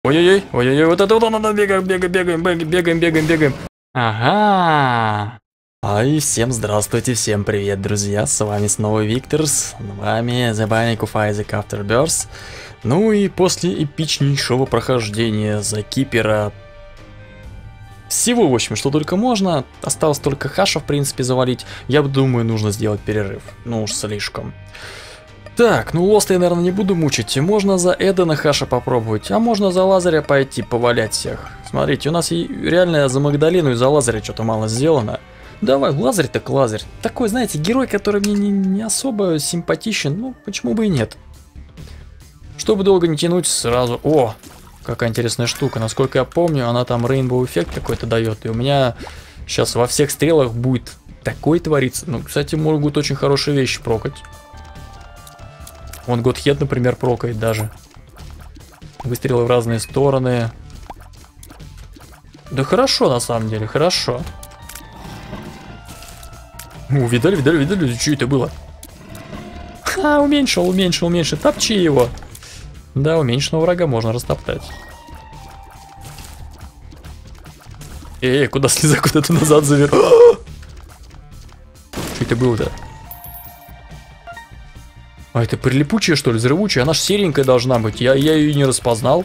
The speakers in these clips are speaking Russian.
Ой-ой-ой, ой-ой-ой, вот это вот надо, бегаем. Ага. Ай, всем здравствуйте, всем привет, друзья, с вами снова Виктор, с вами The Binding of Isaac Afterbirth. Ну и после эпичнейшего прохождения за Кипера всего, в общем, что только можно, осталось только хаша, в принципе, завалить, я думаю, нужно сделать перерыв, ну уж слишком. Так, ну Лоста я, наверное, не буду мучить. Можно за Эдена хаша попробовать, а можно за Лазаря пойти повалять всех. Смотрите, у нас и реально за Магдалину и за Лазаря что-то мало сделано. Давай, Лазарь так Лазарь. Такой, знаете, герой, который мне не особо симпатичен, ну почему бы и нет. Чтобы долго не тянуть, сразу... О, какая интересная штука. Насколько я помню, она там Rainbow эффект какой-то дает. И у меня сейчас во всех стрелах будет такой твориться. Ну, кстати, могут очень хорошие вещи прокать. Вон Godhead, например, прокает даже. Выстрелы в разные стороны. Да хорошо, на самом деле, хорошо. Видали, что это было? Ха, уменьшил. Топчи его. Да, уменьшенного врага можно растоптать. Куда слеза, куда-то назад завер... Что это было-то? А это прилипучая, что ли, взрывучая? Она ж серенькая должна быть. Я ее не распознал.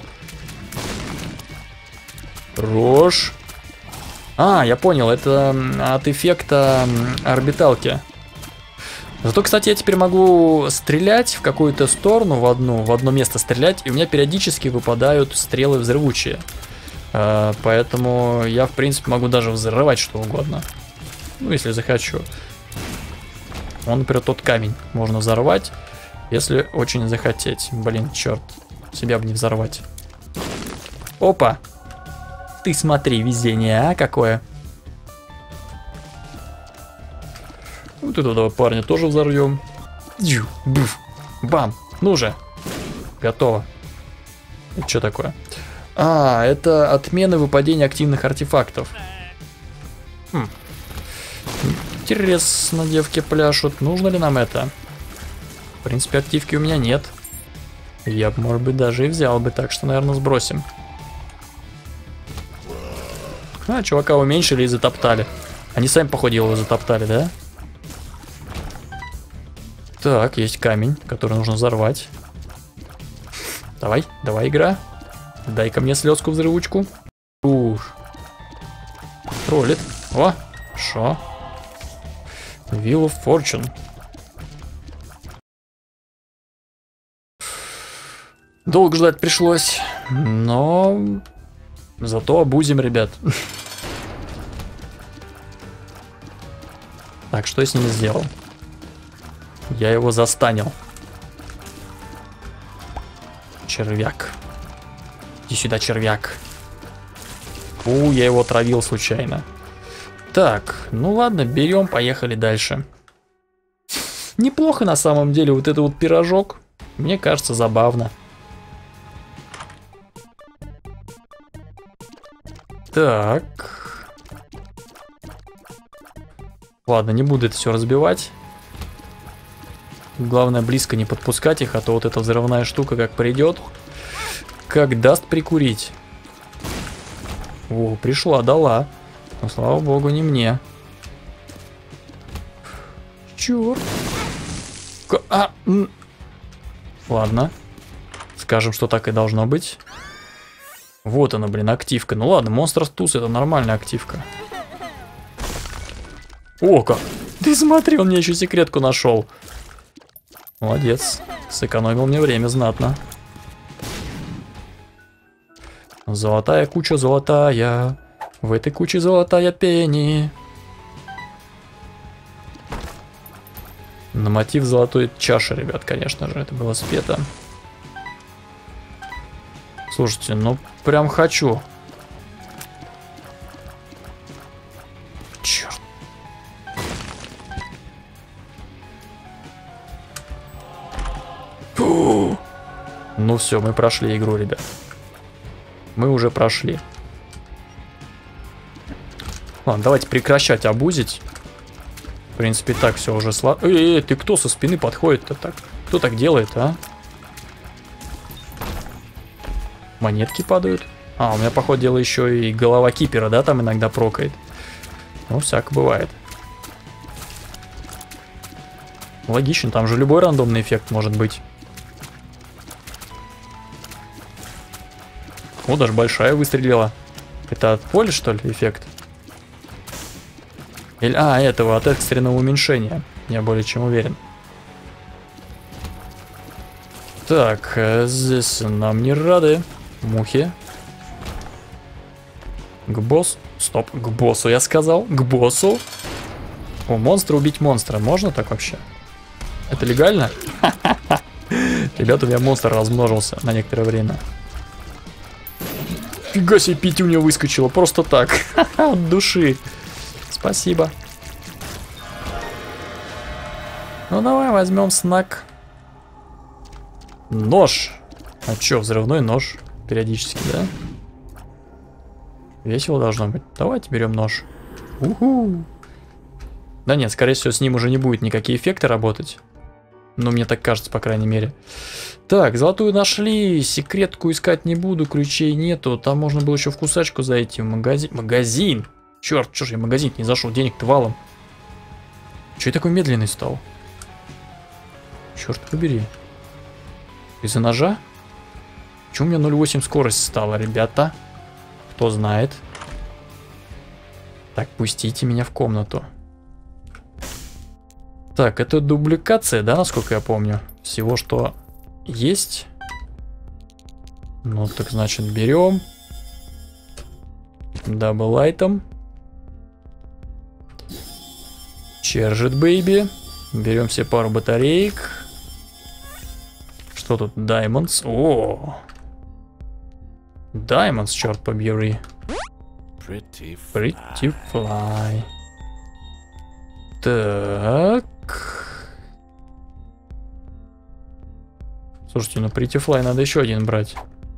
Рожь. А, я понял, это от эффекта орбиталки. Зато, кстати, я теперь могу стрелять в какую-то сторону, в одно место стрелять, и у меня периодически выпадают стрелы взрывучие. Поэтому я, в принципе, могу даже взрывать что угодно. Ну, если захочу. Вон, например, тот камень можно взорвать. Если очень захотеть. Блин, черт. Себя бы не взорвать. Опа. Ты смотри, везение, а какое. Вот этого парня тоже взорвем. Бам. Ну же. Готово. Это что такое? А, это отмена выпадения активных артефактов. Интересно, девки пляшут. Нужно ли нам это? В принципе, активки у меня нет. Я бы, может быть, даже и взял бы, так что, наверное, сбросим. А, чувака уменьшили и затоптали. Они сами, походу, его затоптали, да? Так, есть камень, который нужно взорвать. Давай, игра. Дай-ка мне слезку взрывучку. Уж. Троллит. О, шо? Wheel of Fortune. Долго ждать пришлось, но зато обузим, ребят. Так, что я с ним сделал? Я его застанил. Червяк. Иди сюда, червяк. Я его отравил случайно. Так, ну ладно, берем, поехали дальше. Неплохо на самом деле вот этот вот пирожок. Мне кажется, забавно. Так. Ладно, не буду это все разбивать. Главное, близко не подпускать их, а то вот эта взрывная штука как придет, как даст прикурить. О, пришла, дала. Но, слава богу, не мне. Черт. Ладно. Скажем, что так и должно быть. Вот она, блин, активка. Ну ладно, Monstrous Tooth это нормальная активка. О, как! Ты смотри, он мне еще секретку нашел. Молодец. Сэкономил мне время знатно. Золотая куча, золотая. В этой куче золотая пенни. На мотив золотой чаши, ребят, конечно же, это было спето. Слушайте, ну прям хочу. Черт. Фу. Ну все, мы прошли игру, ребят. Мы уже прошли. Ладно, давайте прекращать обузить. В принципе, так все уже слабо. Ты кто со спины подходит-то так? Кто так делает, а? Монетки падают. А, у меня, походу, дело еще и голова кипера, да, там иногда прокает. Ну, всяко бывает. Логично, там же любой рандомный эффект может быть. О, даже большая выстрелила. Это от поля, что ли, эффект? Или, этого, от экстренного уменьшения. Я более чем уверен. Так, здесь нам не рады. Мухи. К боссу. Стоп, к боссу я сказал. К боссу. О, монстра убить монстра. Можно так вообще? Это легально? Ребята, у меня монстр размножился на некоторое время. Фига себе, пятюня выскочила. Просто так. От души. Спасибо. Ну давай возьмем снак. Нож. А чё, взрывной нож? Периодически, да? Весело должно быть. Давайте берем нож. Уху. Да нет, скорее всего, с ним уже не будет никакие эффекты работать. Ну, мне так кажется, по крайней мере. Так, золотую нашли. Секретку искать не буду, ключей нету. Там можно было еще в кусачку зайти. В магазин. Магазин! Черт, что ж я в магазин не зашел? Денег-то валом. Че я такой медленный стал? Черт побери. Из-за ножа? Почему у меня 0,8 скорость стала, ребята? Кто знает? Так, пустите меня в комнату. Так, это дубликация, да, насколько я помню? Всего, что есть. Ну, так значит, берем. Дабл айтем. Чержит, бейби. Берем себе пару батареек. Что тут? Diamonds. О! Diamonds, черт побери. Pretty fly. Так. Слушайте, ну Pretty fly надо еще один брать.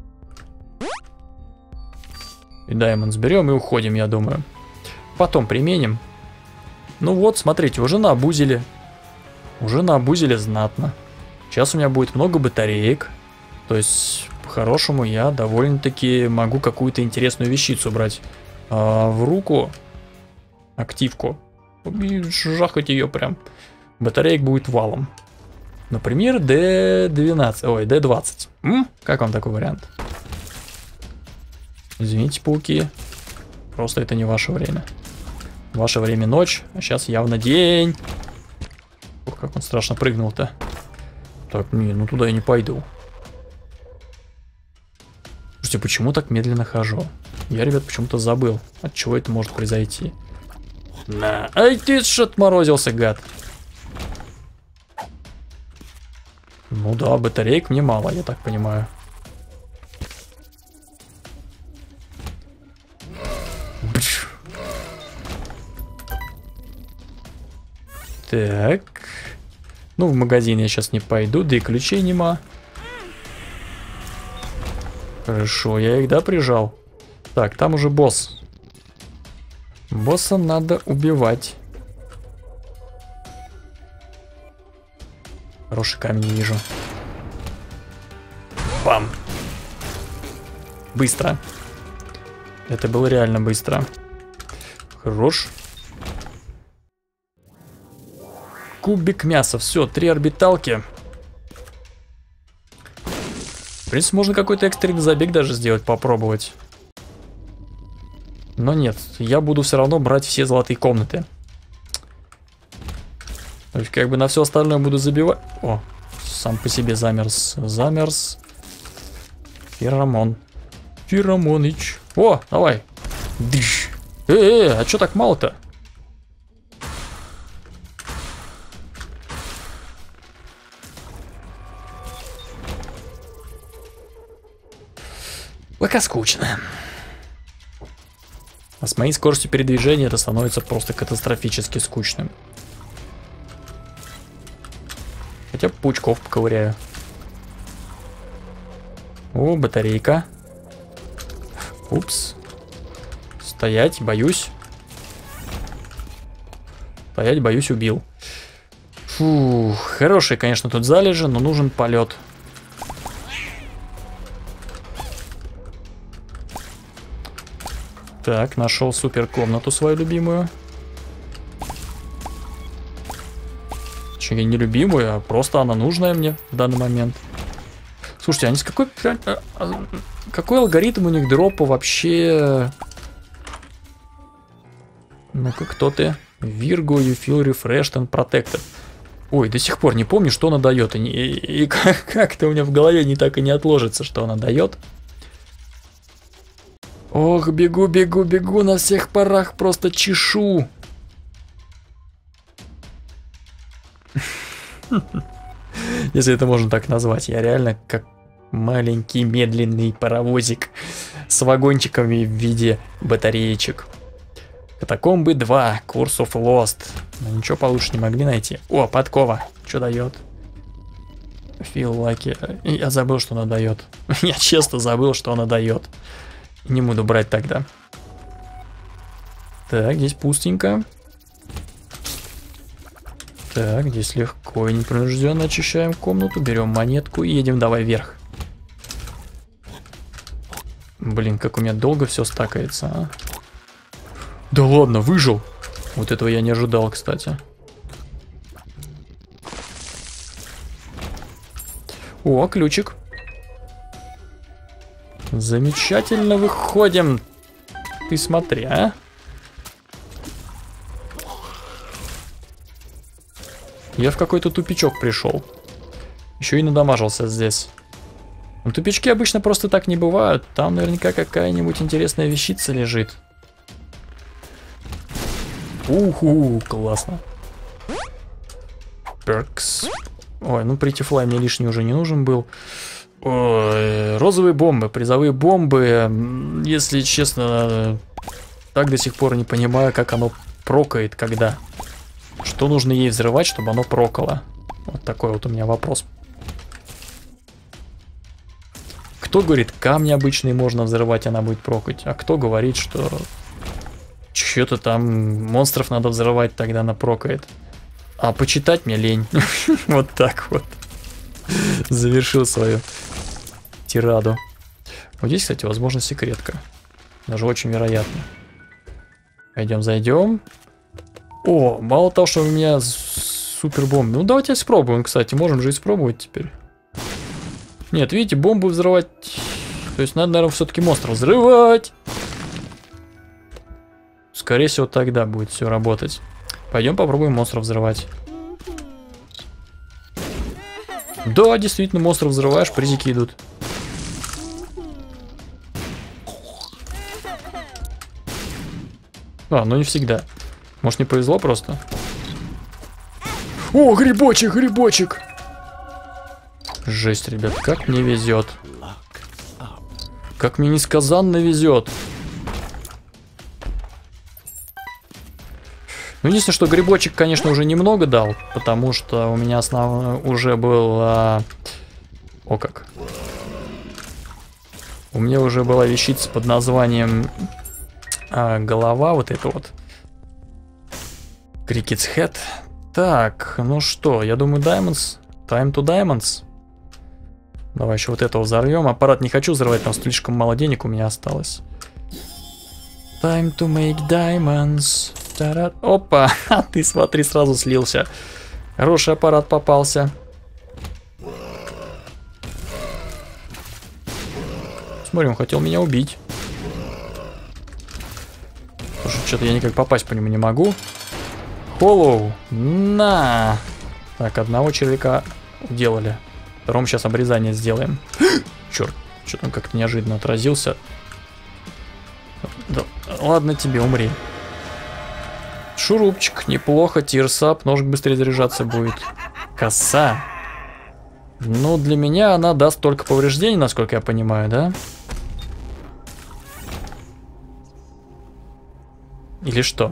И Diamonds берем и уходим, я думаю. Потом применим. Ну вот, смотрите, уже наобузили. Уже наобузили знатно. Сейчас у меня будет много батареек. То есть, по-хорошему, я довольно-таки могу какую-то интересную вещицу брать в руку. Активку. И жахать ее прям. Батареек будет валом. Например, D12. Ой, D20. Как вам такой вариант? Извините, пауки. Просто это не ваше время. Ваше время ночь, а сейчас явно день. Ох, как он страшно прыгнул-то. Так, не, ну туда я не пойду. Слушайте, почему так медленно хожу? Я, ребят, почему-то забыл, от чего это может произойти. На, ай ты ж отморозился, гад. Ну да, батареек мне мало, я так понимаю. Бш. Так. Ну, в магазин я сейчас не пойду, да и ключей нема. Хорошо, я их, да, прижал. Так, там уже босс. Босса надо убивать. Хороший камень вижу. Бам. Быстро. Это было реально быстро. Хорош. Кубик мяса. Все, 3 орбиталки. В принципе, можно какой-то экстренный забег даже сделать, попробовать. Но нет, я буду все равно брать все золотые комнаты. То есть, как бы на все остальное буду забивать. О, сам по себе замерз. Замерз. Феромон. Феромоныч. О, давай. Дыш. А что так мало-то? Пока скучно. А с моей скоростью передвижения это становится просто катастрофически скучным. Хотя паучков поковыряю. О, батарейка. Упс. Стоять, боюсь. Стоять, боюсь, убил. Фух, хорошие, конечно, тут залежи, но нужен полет. Так, нашел супер комнату свою любимую. Точнее, не любимую, а просто она нужная мне в данный момент. Слушайте, они с какой алгоритм у них дропа вообще? Ну-ка, кто ты? Virgo, you feel refreshed and protected. Ой, до сих пор не помню, что она дает. И как-то у меня в голове не так и не отложится, что она дает. Ох, бегу, бегу, бегу на всех парах, просто чешу. Если это можно так назвать. Я реально как маленький медленный паровозик с вагончиками в виде батареечек. Катакомбы 2, Curse of Lost. Но ничего получше не могли найти. О, подкова. Что дает? Feel like... Я забыл, что она дает. Я честно забыл, что она дает. Не буду брать тогда. Так, здесь пустенько. Так, здесь легко и непринужденно очищаем комнату. Берем монетку и едем давай вверх. Блин, как у меня долго все стакается, а? Да ладно, выжил. Вот этого я не ожидал, кстати. О, ключик. Замечательно выходим. Ты смотри, а? Я в какой-то тупичок пришел. Еще и надамажился здесь. Но тупички обычно просто так не бывают. Там наверняка какая-нибудь интересная вещица лежит. Уху, классно. Перкс. Ой, ну Pretty Fly мне лишний уже не нужен был. Ой, розовые бомбы, призовые бомбы. Если честно, так до сих пор не понимаю, как оно прокает, когда. Что нужно ей взрывать, чтобы оно прокало? Вот такой вот у меня вопрос. Кто говорит, камни обычные можно взрывать, она будет прокать? А кто говорит, что что-то там монстров надо взрывать, тогда она прокает? А почитать мне лень. Вот так вот. Завершил свою тираду. Вот здесь, кстати, возможно, секретка. Даже очень вероятно. Пойдем, зайдем. О, мало того, что у меня супер бомбы. Ну, давайте испробуем, кстати. Можем же испробовать теперь. Нет, видите, бомбу взрывать. То есть надо, наверное, все-таки монстров взрывать. Скорее всего, тогда будет все работать. Пойдем попробуем монстров взрывать. Да, действительно, монстров взрываешь, призики идут. А, ну не всегда. Может, не повезло просто? О, грибочек, грибочек! Жесть, ребят, как мне везет. Как мне несказанно везет. Ну, единственное, что грибочек, конечно, уже немного дал, потому что у меня основной уже был... О как. У меня уже была вещица под названием голова, вот эта вот. Cricket's Head. Так, ну что, я думаю, Diamonds. Time to Diamonds. Давай еще вот этого взорвем. Аппарат не хочу взрывать, там слишком мало денег у меня осталось. Time to make diamonds. Та-ра. Опа, ты смотри, сразу слился. Хороший аппарат попался. Смотри, он хотел меня убить. Слушай, что-то я никак попасть по нему не могу. Холлоу, на. Так, одного червяка делали. Второму сейчас обрезание сделаем. Черт, что-то он как-то неожиданно отразился. Да, ладно тебе, умри. Шурупчик, неплохо, тирсап, ножик быстрее заряжаться будет. Коса. Ну, для меня она даст только повреждений, насколько я понимаю, да? Или что?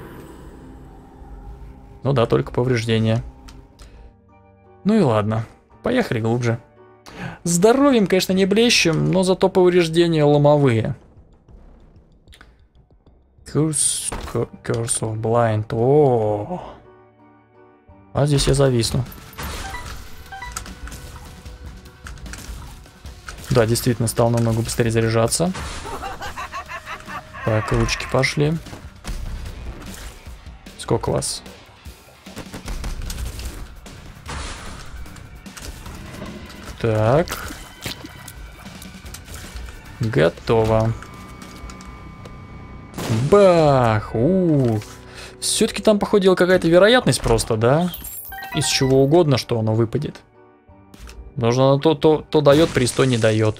Ну да, только повреждения. Ну и ладно. Поехали глубже. Здоровьем, конечно, не блещем, но зато повреждения ломовые. Curse of Blind. О, а здесь я зависну. Да, действительно, стал намного быстрее заряжаться. Так, ручки пошли. Сколько вас? Так. Готово. Бах! Все-таки там, походу, какая-то вероятность просто, да? Из чего угодно, что оно выпадет. Нужно то дает, приз то не дает.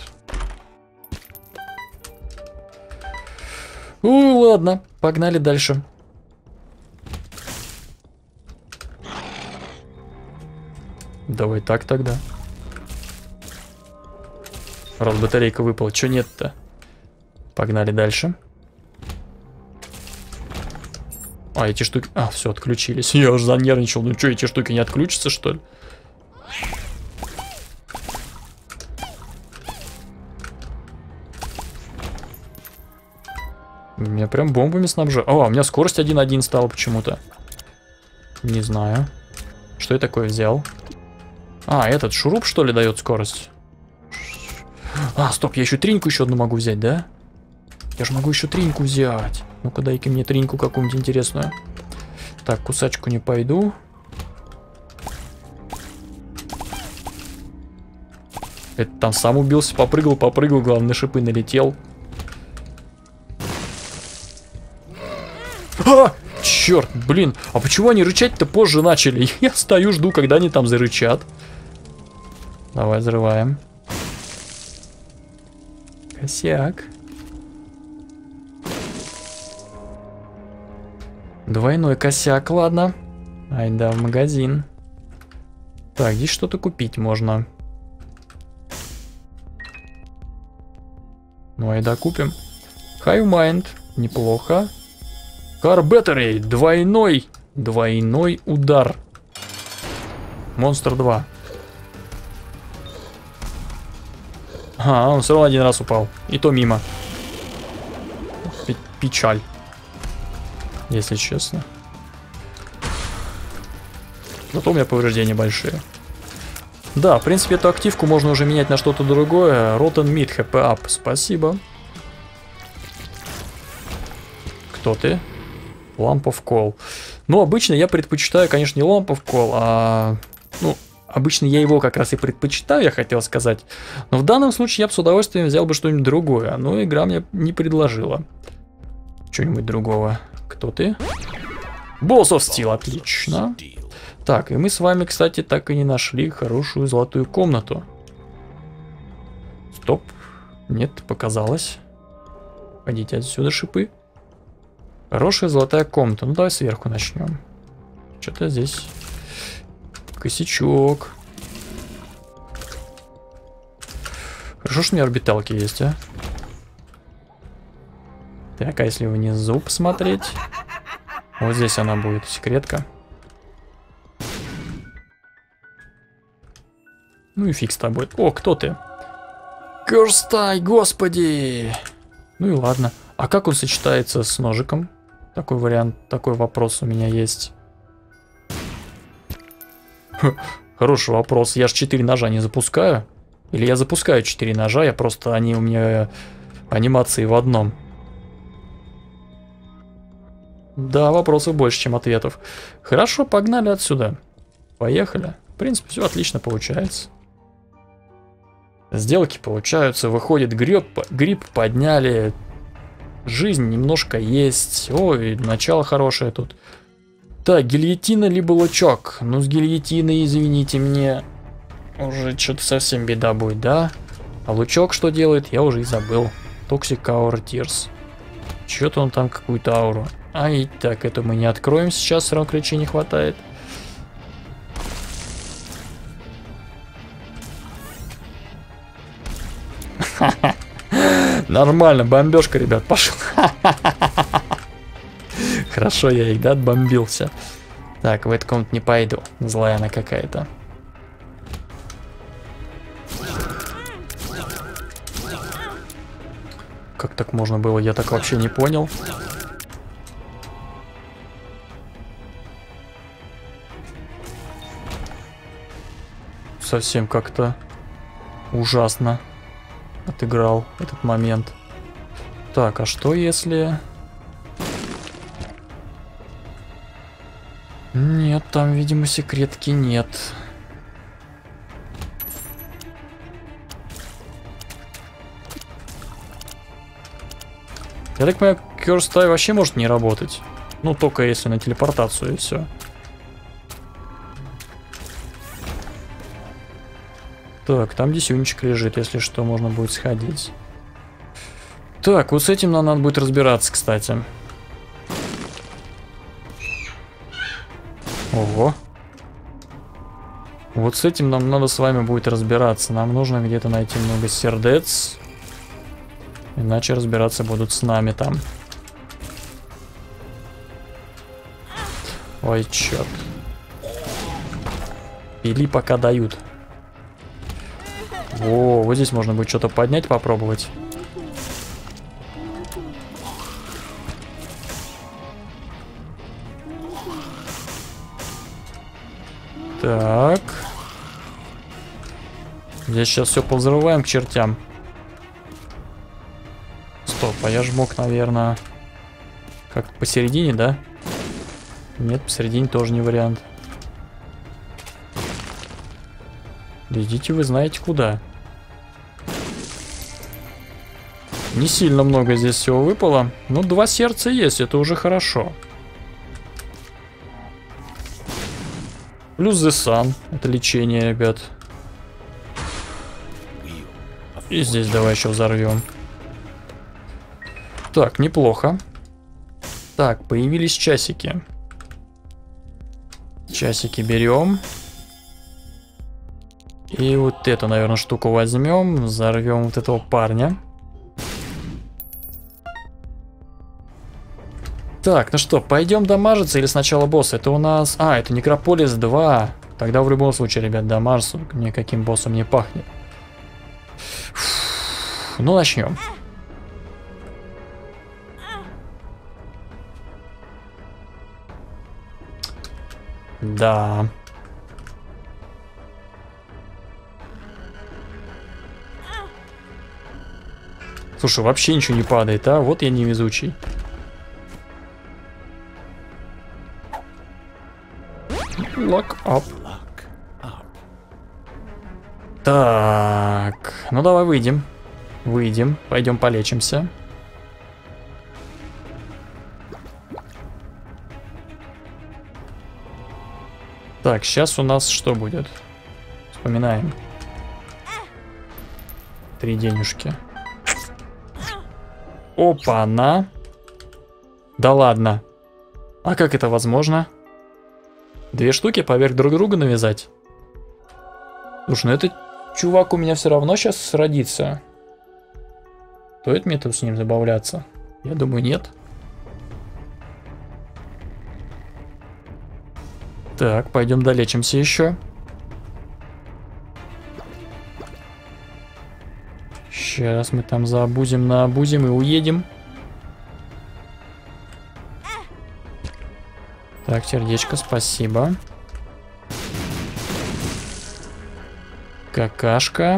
Ладно, погнали дальше. Давай так тогда. Раз батарейка выпала, чё нет-то? Погнали дальше. А, эти штуки... А, все, отключились. Я уже занервничал. Ну что, эти штуки не отключатся, что ли? Меня прям бомбами снабжают. О, у меня скорость 1.1 стала почему-то. Не знаю. Что я такое взял? А, этот шуруп, что ли, дает скорость? А, стоп, я еще триньку еще одну могу взять, да? Я же могу еще триньку взять. Ну-ка, дай-ка мне триньку какую-нибудь интересную. Так, кусачку не пойду. Это там сам убился, попрыгал, главное, на шипы налетел. А! Черт, блин, а почему они рычать-то позже начали? Я стою, жду, когда они там зарычат. Давай, взрываем. Косяк. Двойной косяк, ладно. Айда в магазин. Так, здесь что-то купить можно. Ну, айда купим. Hive Mind, неплохо. Car Battery, двойной удар. Монстр 2. А, он все равно один раз упал. И то мимо. Печаль. Если честно. Зато у меня повреждения большие. Да, в принципе, эту активку можно уже менять на что-то другое. Rotten Meat, HP Up. Спасибо. Кто ты? Lamp of Coal. Ну, обычно я предпочитаю, конечно, не Lamp of Coal, а... Ну, обычно я его как раз и предпочитаю, я хотел сказать. Но в данном случае я бы с удовольствием взял бы что-нибудь другое. Но игра мне не предложила. Что-нибудь другого. Кто ты? Balls of Steel, отлично. Так, и мы с вами, кстати, так и не нашли хорошую золотую комнату. Стоп. Нет, показалось. Ходите отсюда, шипы. Хорошая золотая комната. Ну, давай сверху начнем. Что-то здесь косячок. Хорошо, что у меня орбиталки есть, а. Так, а если внизу посмотреть? Вот здесь она будет, секретка. Ну и фиг с тобой. О, кто ты? Кёрстай, господи! Ну и ладно. А как он сочетается с ножиком? Такой вариант, такой вопрос у меня есть. Хороший вопрос. Я ж 4 ножа не запускаю. Или я запускаю 4 ножа, я просто они у меня анимации в одном. Да, вопросов больше, чем ответов. Хорошо, погнали отсюда. Поехали. В принципе, все отлично получается. Сделки получаются, выходит гриб подняли. Жизнь немножко есть. Ой, начало хорошее тут. Так, гильотина либо лучок. Ну, с гильотиной, извините мне, уже что-то совсем беда будет, да? А лучок что делает, я уже и забыл. Toxic Aura Tears. Что-то он там какую-то ауру. Ай, так, это мы не откроем сейчас, все равно ключей не хватает. Нормально, бомбежка, ребят, пошел. Хорошо, я их, да, отбомбился. Так, в эту комнату не пойду. Злая она какая-то. Как так можно было? Я так вообще не понял. Совсем как-то ужасно отыграл этот момент. Так, а что если... Нет, там, видимо, секретки нет. Я так понимаю, Curse Tie вообще может не работать. Ну, только если на телепортацию и все. Так, там десюнчик лежит, если что, можно будет сходить. Так, вот с этим нам надо будет разбираться, кстати. Ого. Вот с этим нам надо с вами будет разбираться. Нам нужно где-то найти много сердец. Иначе разбираться будут с нами там. Ой, черт. Пили пока дают. О, вот здесь можно будет что-то поднять, попробовать. Так. Здесь сейчас все повзрываем к чертям. Стоп, а я же мог, наверное, как посередине, да? Нет, посередине тоже не вариант. Да идите вы знаете куда. Не сильно много здесь всего выпало. Ну, 2 сердца есть, это уже хорошо. Плюс The Sun. Это лечение, ребят. И здесь давай еще взорвем. Так, неплохо. Так, появились часики. Часики берем. И вот эту, наверное, штуку возьмем. Взорвем вот этого парня. Так, ну что, пойдем дамажиться или сначала босса? Это у нас... А, это Некрополис 2. Тогда в любом случае, ребят, дамажиться. Никаким боссом не пахнет. Фу, ну, начнем. Да. Слушай, вообще ничего не падает, а? Вот я невезучий. Lock up. Так, ну давай выйдем. Выйдем, пойдем полечимся. Так, сейчас у нас что будет? Вспоминаем. 3 денежки. Опа-на. Да ладно. А как это возможно? 2 штуки поверх друг друга навязать? Слушай, ну этот чувак у меня все равно сейчас родится. Стоит мне тут с ним забавляться? Я думаю, нет. Так, пойдем долечимся еще. Сейчас мы там заобузим, наобузим и уедем. Так, сердечко, спасибо. Какашка.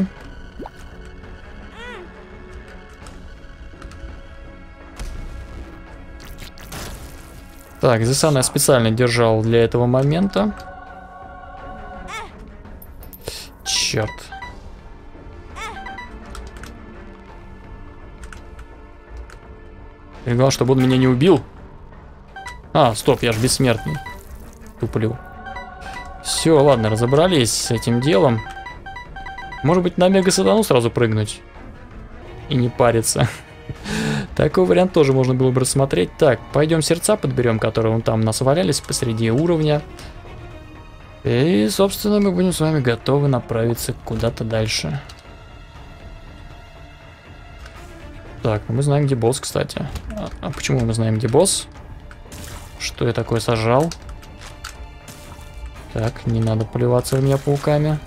Так, The Sun я специально держал для этого момента. Черт. Я говорил, чтобы он меня не убил. А, стоп, я же бессмертный. Туплю. Все, ладно, разобрались с этим делом. Может быть, на мега-сатану сразу прыгнуть? И не париться. Такой вариант тоже можно было бы рассмотреть. Так, пойдем сердца подберем, которые вон там у нас валялись посреди уровня. И, собственно, мы будем с вами готовы направиться куда-то дальше. Так, мы знаем, где босс, кстати. А почему мы знаем, где босс? Что я такое сажал? Так, не надо поливаться в меня пауками.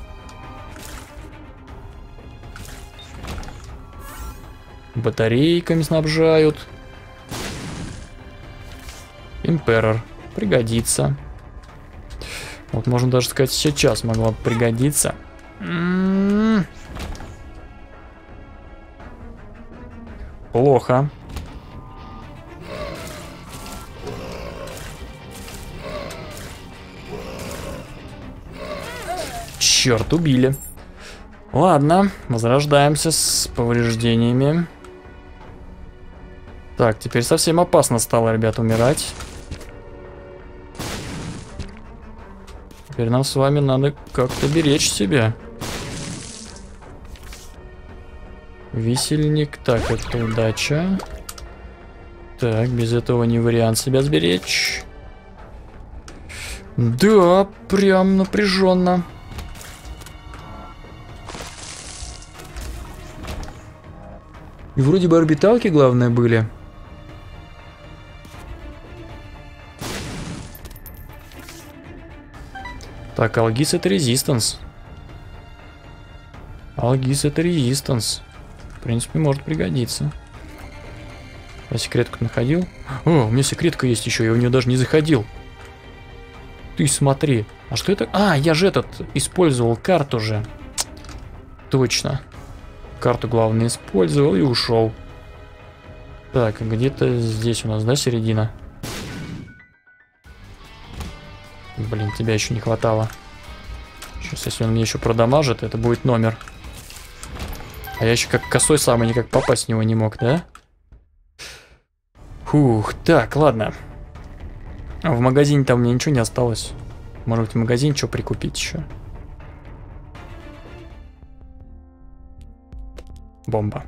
Батарейками снабжают. Император. Пригодится. Вот можно даже сказать, сейчас могла бы пригодиться. Плохо. Черт, убили. Ладно, возрождаемся с повреждениями. Так, теперь совсем опасно стало, ребят, умирать. Теперь нам с вами надо как-то беречь себя. Висельник. Так, это удача. Так, без этого не вариант себя сберечь. Да, прям напряженно. И вроде бы орбиталки, главное, были. Так, Алгис это резистанс. Алгис это резистанс. В принципе, может пригодиться. Я секретку находил. О, у меня секретка есть еще, я в нее даже не заходил. Ты смотри. А что это? А, я же использовал карту же. Точно. Карту, главное, использовал и ушел. Так, где-то здесь у нас, да, середина? Блин, тебя еще не хватало. Сейчас, если он мне еще продамажит, это будет номер. А я еще как косой самый никак попасть в него не мог, да? Фух, так, ладно. А в магазине там у меня ничего не осталось. Может быть, в магазин что прикупить еще? Бомба.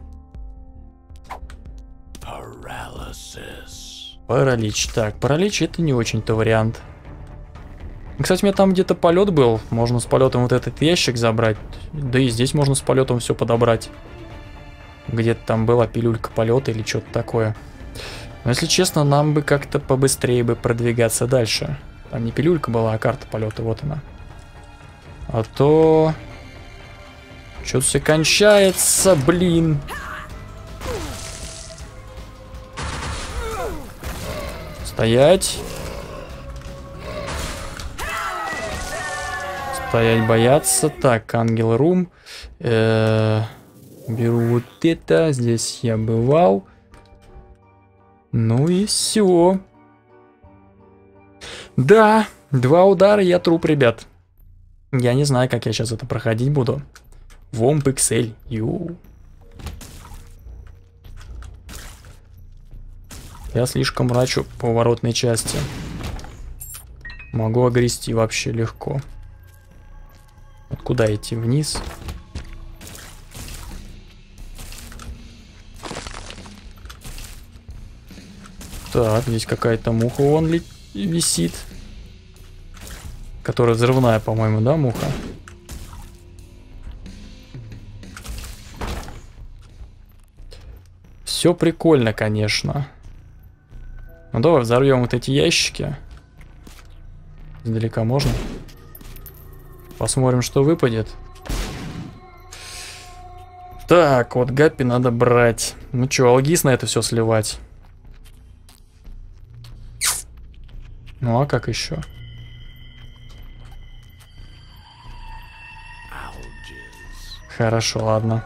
Паралич. Так, паралич это не очень-то вариант. Кстати, у меня там где-то полет был. Можно с полетом вот этот ящик забрать. Да и здесь можно с полетом все подобрать. Где-то там была пилюлька полета или что-то такое. Но если честно, нам бы как-то побыстрее бы продвигаться дальше. Там не пилюлька была, а карта полета. Вот она. А то... Что-то все кончается, блин. Стоять. Стоять, бояться. Так, Ангел Рум. Беру вот это. Здесь я бывал. Ну и все. Да, 2 удара, я труп, ребят. Я не знаю, как я сейчас это проходить буду. Вомп Excel. Я слишком мрачу по поворотной части. Могу огрести вообще легко. Вот куда идти? Вниз? Так, здесь какая-то муха вон висит. Которая взрывная, по-моему, да, муха? Все прикольно, конечно. Ну давай взорвем вот эти ящики. Издалека можно. Посмотрим, что выпадет. Так, вот Гаппи надо брать. Ну что, Алгис на это все сливать. Ну а как еще? Хорошо, ладно.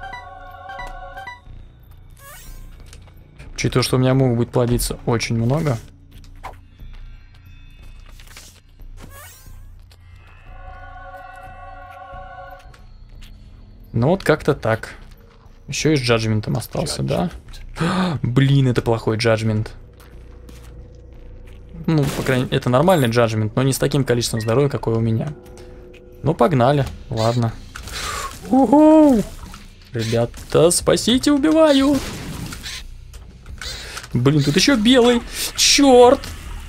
Учитывая, что у меня мух будет плодиться очень много. Ну вот как-то так. Еще и с джаджментом остался, да? Блин, это плохой джаджмент. Ну, по крайней мере, это нормальный джаджмент, но не с таким количеством здоровья, какое у меня. Ну, погнали. Ладно. Уху! Ребята, спасите, убиваю! Блин, тут еще белый. Черт!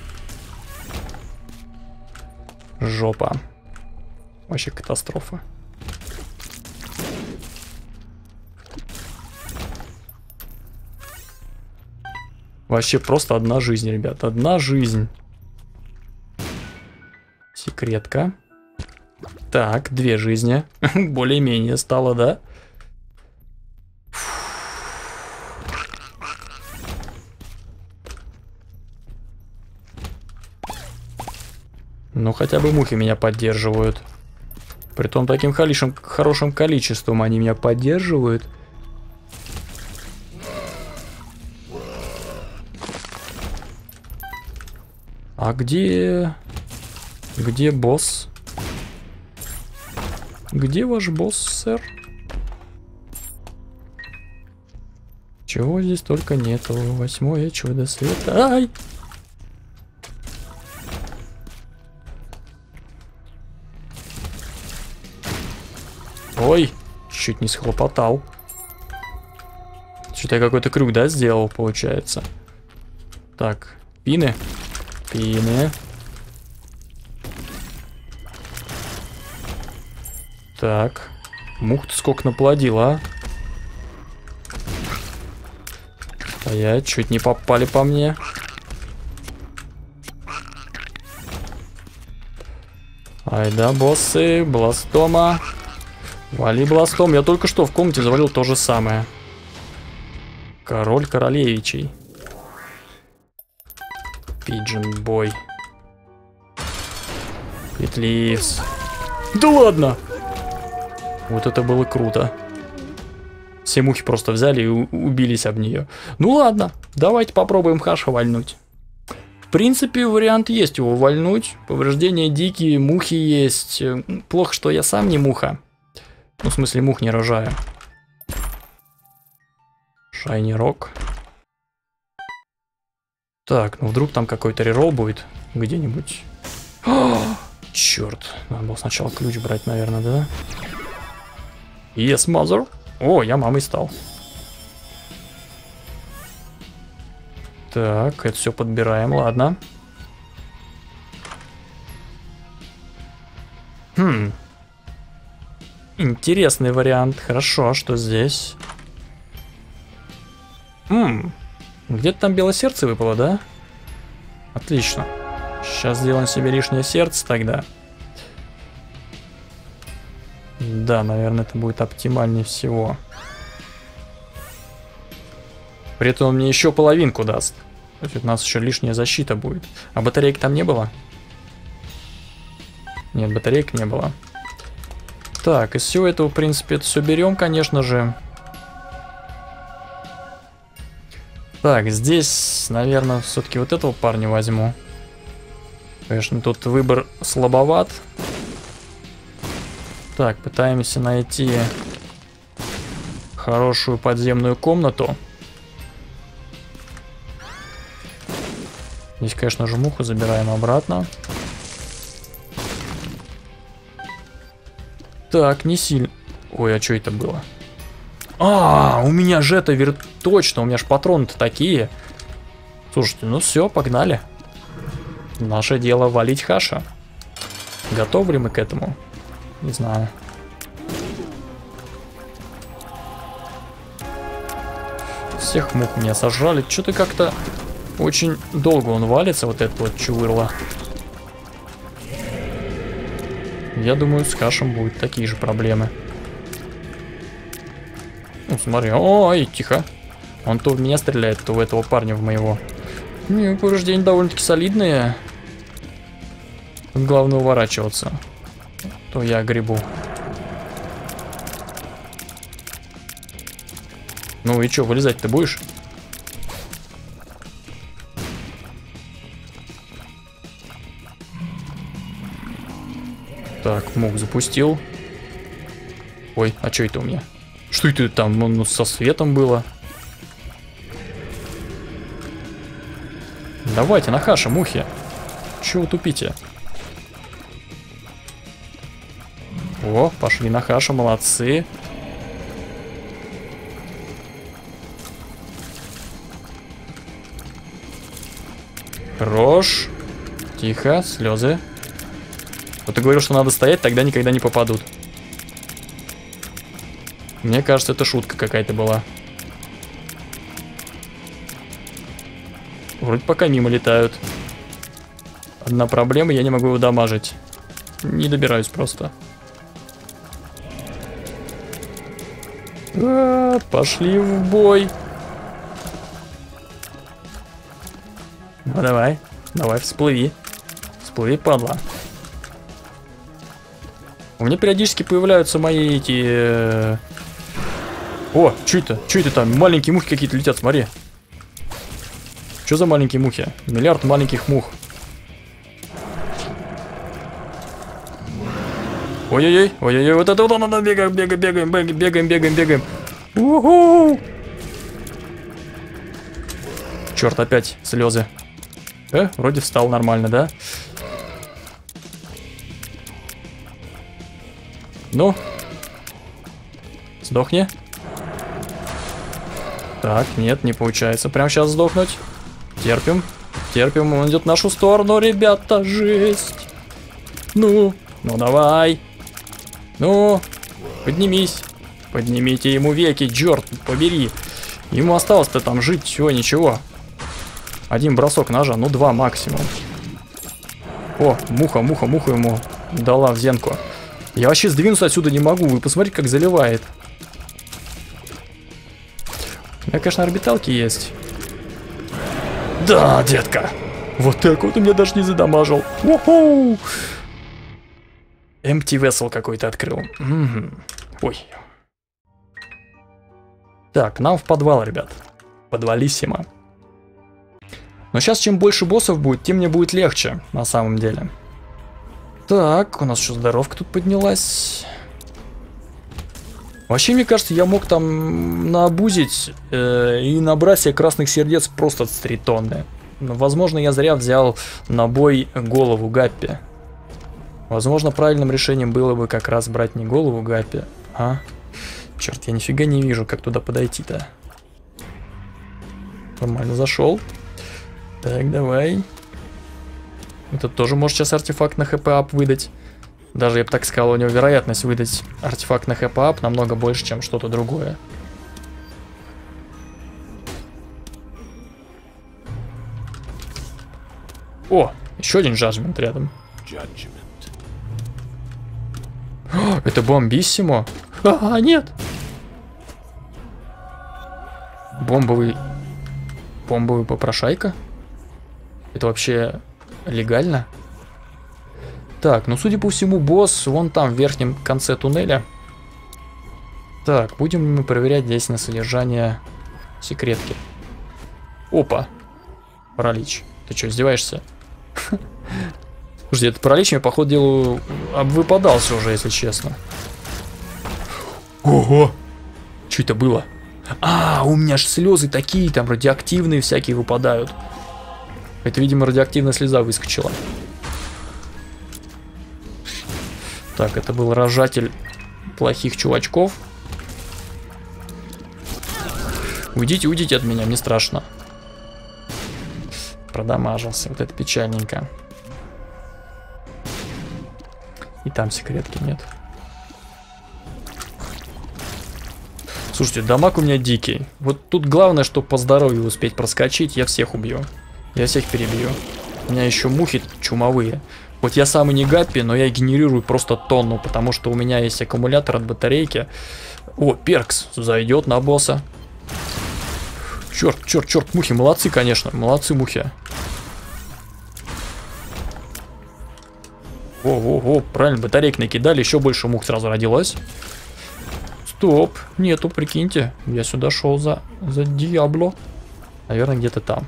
Жопа. Вообще катастрофа. Вообще просто одна жизнь, ребят. Одна жизнь. Секретка. Так, 2 жизни. Более-менее стало, да? Ну, хотя бы мухи меня поддерживают. Притом таким хорошим количеством они меня поддерживают. А где босс? Где ваш босс, сэр? Чего здесь только нету. 8-е чудо света. Ай! Ой, чуть не схлопотал. Что-то я какой-то крюк, да, сделал, получается. Так, пины. Пины. Так. Мух-то сколько наплодила, а? Стоять, чуть не попали по мне. Ай да, боссы, бластома. Вали бластом. Я только что в комнате завалил то же самое. Король королевичей. Пиджин бой. Петливс. Да ладно! Вот это было круто. Все мухи просто взяли и убились об нее. Ну ладно, давайте попробуем хаша вальнуть. В принципе, вариант есть его вальнуть. Повреждения дикие, мухи есть. Плохо, что я сам не муха. Ну, в смысле, мух не рожаю. Шайни рок. Так, ну вдруг там какой-то реролл будет где-нибудь. Черт, надо было сначала ключ брать, наверное, да? Yes, mother. О, я мамой стал. Так, это все подбираем, ладно. Интересный вариант. Хорошо, а что здесь? Где-то там белое сердце выпало, да? Отлично. Сейчас сделаем себе лишнее сердце тогда. Да, наверное, это будет оптимальнее всего. При этом он мне еще половинку даст. То есть у нас еще лишняя защита будет. А батарейки там не было? Нет, батареек не было. Так, из всего этого, в принципе, это все берем, конечно же. Так, здесь, наверное, все-таки вот этого парня возьму. Конечно, тут выбор слабоват. Так, пытаемся найти хорошую подземную комнату. Здесь, конечно же, муху забираем обратно. Так, не сильно. Ой, а что это было? У меня же это точно, у меня же патроны-то такие. Слушайте, ну все, погнали. Наше дело валить хаша. Готовы ли мы к этому? Не знаю. Всех мух меня сожрали. Что-то как-то очень долго он валится, вот это вот чувырло. Я думаю, с хашем будут такие же проблемы. Ну, смотри. Ой, тихо. Он то в меня стреляет, то в этого парня, в моего. Повреждения довольно-таки солидные. Тут главное уворачиваться. То я грибу. Ну и что, вылезать ты будешь? Так, мух запустил. Ой, а что это у меня? Что это там? Ну, со светом было. Давайте на хаше, мухи. Чего вы тупите? О, пошли на хашу, молодцы. Хорош. Тихо, слезы. Вот ты говорил, что надо стоять, тогда никогда не попадут. Мне кажется, это шутка какая-то была. Вроде пока мимо летают. Одна проблема, я не могу его дамажить. Не добираюсь просто. Пошли в бой. Ну давай, давай, всплыви. Всплыви, падла. У меня периодически появляются мои эти... О, что это? Что это там? Маленькие мухи какие-то летят, смотри. Что за маленькие мухи? Миллиард маленьких мух. Ой-ой-ой, ой-ой-ой, вот это вот надо, бегаем, бегаем, бегаем, бегаем, бегаем, бегаем. Уху! Черт, опять слезы. Вроде встал нормально, да? Ну? Сдохни. Так, нет, не получается прямо сейчас сдохнуть. Терпим, терпим, он идет в нашу сторону, ребята, жесть. Ну давай. Ну, поднимись. Поднимите ему веки, черт побери. Ему осталось-то там жить всего ничего. Один бросок ножа, ну 2 максимум. О, муха ему дала в зенку. Я вообще сдвинуться отсюда не могу, вы посмотрите, как заливает. У меня, конечно, орбиталки есть. Да, детка. Вот так вот он меня даже не задамажил. Уху! Empty vessel какой-то открыл. Ой. Так, нам в подвал, ребят. Подвалиссимо. Но сейчас, чем больше боссов будет, тем мне будет легче, на самом деле. Так, у нас еще здоровка тут поднялась. Вообще, мне кажется, я мог там наобузить и набрать себе красных сердец просто с 3 тонны. Но, возможно, я зря взял на бой голову Гаппи. Возможно, правильным решением было бы как раз брать не голову Гаппи, а... Черт, я нифига не вижу, как туда подойти-то. Нормально зашел. Так, давай. Этот тоже может сейчас артефакт на хп-ап выдать. Даже, я бы так сказал, у него вероятность выдать артефакт на хп-ап намного больше, чем что-то другое. О, еще один Judgment рядом. О, это бомбиссимо. Нет. Бомбовый попрошайка? Это вообще легально? Так, ну судя по всему, босс вон там в верхнем конце туннеля. Так, будем мы проверять здесь на содержание секретки. Опа. Паралич. Ты что, издеваешься? Слушайте, этот паралич мне, по ходу дела, обвыпадался уже, если честно. Ого! Что это было? А, у меня ж слезы такие, там радиоактивные всякие выпадают. Это, видимо, радиоактивная слеза выскочила. Так, это был рожатель плохих чувачков. Уйдите, уйдите от меня, мне страшно. Продамажился, вот это печальненько. И там секретки нет. Слушайте, дамаг у меня дикий. Вот тут главное, чтобы по здоровью успеть проскочить, я всех убью. Я всех перебью. У меня еще мухи чумовые. Вот я самый не Гаппи, но я генерирую просто тонну, потому что у меня есть аккумулятор от батарейки. О, перкс зайдет на босса. Черт, черт, черт, мухи, молодцы, конечно, молодцы мухи. О, правильно, батарейки накидали, еще больше мух сразу родилось. Стоп, нету, прикиньте, я сюда шел за Диабло. Наверное, где-то там.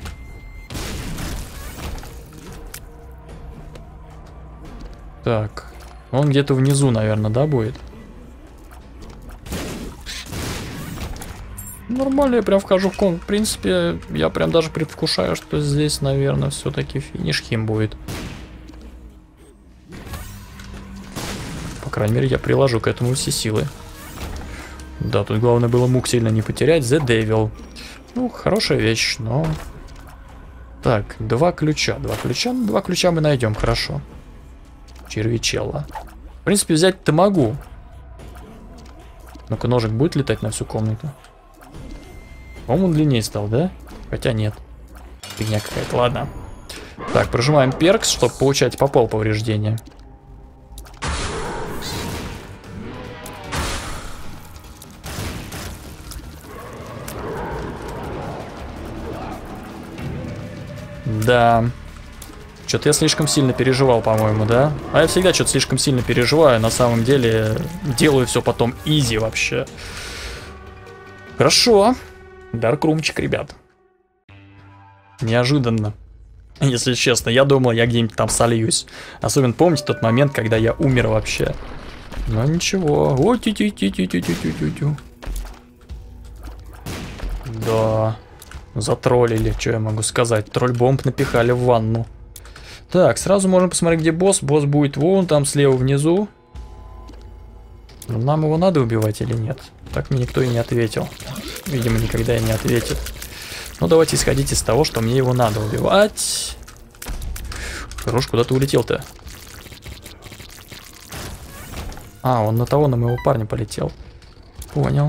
Так, он где-то внизу, наверное, да, будет? Нормально, я прям вхожу в комнату. В принципе, я прям даже предвкушаю, что здесь, наверное, все-таки финиш хим будет. По крайней мере, я приложу к этому все силы. Да, тут главное было мук сильно не потерять. The Devil. Ну, хорошая вещь, но... Так, 2 ключа. 2 ключа мы найдем, хорошо. Червячелла. В принципе, взять-то могу. Ну-ка, ножик будет летать на всю комнату? По-моему, он длиннее стал, да? Хотя нет. Фигня какая-то, ладно. Так, прожимаем перкс, чтобы получать по пол повреждения. Да. Что-то я слишком сильно переживал, по-моему, да? А я всегда что-то слишком сильно переживаю. На самом деле делаю все потом изи вообще. Хорошо. Даркрумчик, ребят. Неожиданно. Если честно, я думал, я где-нибудь там сольюсь. Особенно помните тот момент, когда я умер вообще. Но ничего. О, тю-тю-тю-тю-тю-тю-тю-тю. Да. Затроллили, что я могу сказать. Тролль-бомб напихали в ванну. Так, сразу можно посмотреть, где босс. Босс будет вон там слева внизу. Нам его надо убивать или нет? Так мне никто и не ответил. Видимо, никогда и не ответит. Ну, давайте исходить из того, что мне его надо убивать. Хорош, куда ты улетел-то? А, он на того, на моего парня полетел. Понял.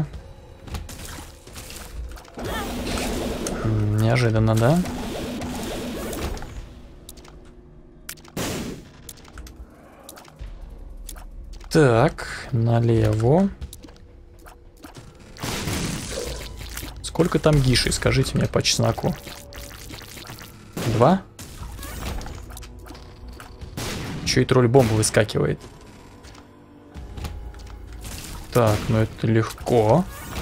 Неожиданно, да? Так, налево. Сколько там гишей, скажите мне по чесноку? 2? Еще и тролль-бомба выскакивает. Так, ну это легко.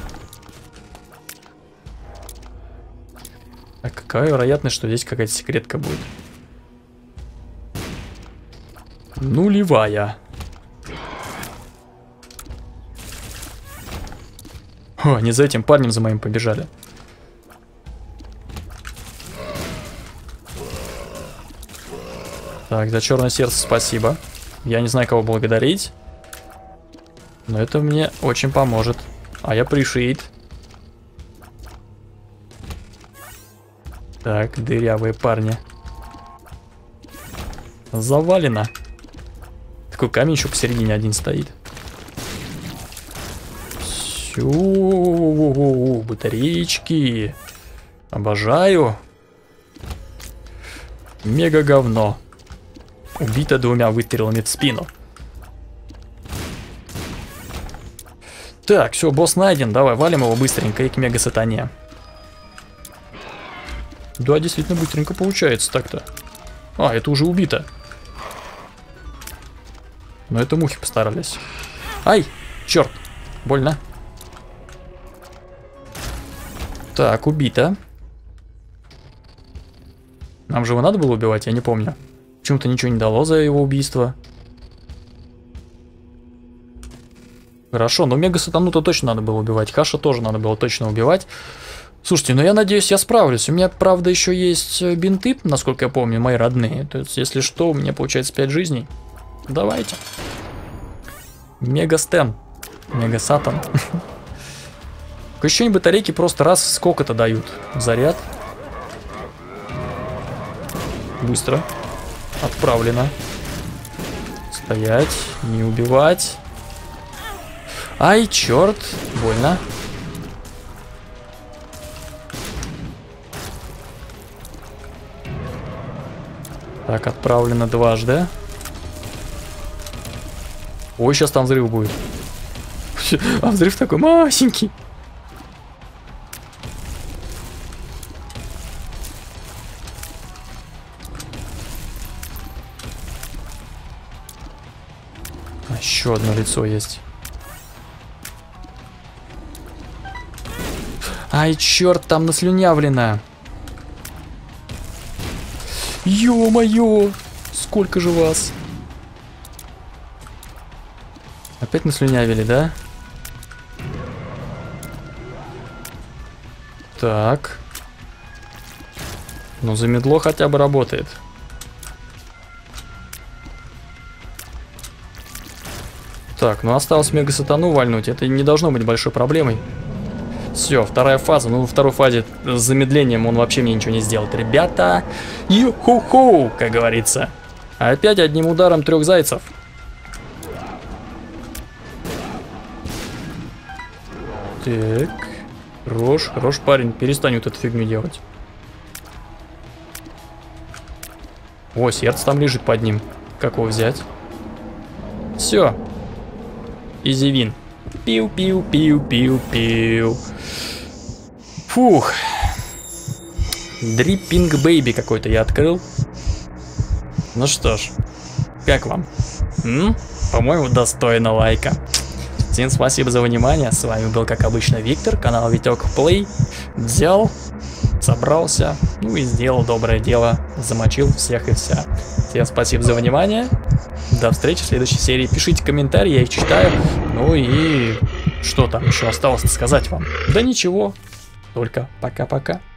А какая вероятность, что здесь какая-то секретка будет? Нулевая. О, они за этим парнем, за моим побежали. Так, за черное сердце спасибо. Я не знаю, кого благодарить. Но это мне очень поможет. А я пришит. Так, дырявые парни. Завалено. Такой камень еще посередине один стоит. Батареечки. Обожаю. Мега говно. Убито 2 выстрелами в спину. Так, все, босс найден. Давай, валим его быстренько и к мега сатане. Да, действительно быстренько получается так-то. А, это уже убито. Но это мухи постарались. Ай, черт, больно. Так, убито. Нам же его надо было убивать, я не помню. Почему-то ничего не дало за его убийство. Хорошо, но мега сатану-то точно надо было убивать. Хаша тоже надо было точно убивать. Слушайте, ну я надеюсь, я справлюсь. У меня, правда, еще есть бинты, насколько я помню, мои родные. То есть, если что, у меня получается 5 жизней. Давайте. Мега стен. Мега сатан. Еще батарейки просто раз сколько-то дают. Заряд. Быстро. Отправлено. Стоять. Не убивать. Ай, черт. Больно. Так, отправлено дважды. Ой, сейчас там взрыв будет. А взрыв такой масенький. Еще одно лицо есть. Ай, черт, там наслюнявлено. Ё-моё, сколько же вас? Опять наслюнявили, да? Так. Ну, замедло хотя бы работает. Так, ну осталось мега сатану вальнуть. Это не должно быть большой проблемой. Все, вторая фаза. Ну, во второй фазе с замедлением он вообще мне ничего не сделает. Ребята, ю-ху-ху, как говорится. Опять одним ударом 3 зайцев. Так. Хорош, парень. Перестань вот эту фигню делать. О, сердце там лежит под ним. Как его взять? Все. Изи вин. Пиу-пиу-пиу-пиу-пиу. Фух. Dripping Baby какой-то я открыл. Ну что ж, как вам? По-моему, достойно лайка. Всем спасибо за внимание. С вами был, как обычно, Виктор, канал Витек Плей. Взял, собрался, ну и сделал доброе дело, замочил всех и вся. Всем спасибо за внимание, до встречи в следующей серии, пишите комментарии, я их читаю, ну и что там еще осталось сказать вам? Да ничего, только пока-пока.